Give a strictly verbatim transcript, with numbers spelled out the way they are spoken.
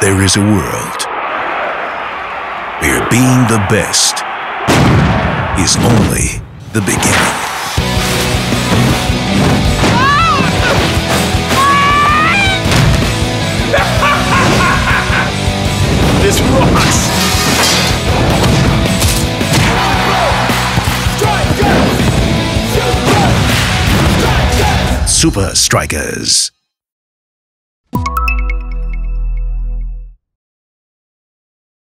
there is a world where being the best is only the beginning. This rocks! Super Strikers.